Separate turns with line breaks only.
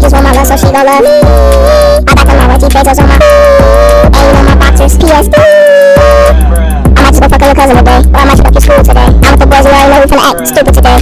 just want my love, so she gon' love me. I got the loyalty pesos on my and you know my boxers, PSD. I might just go fuck your cousin today, or I might just fuck your school today. I'm with the boys, you already know we finna act stupid today.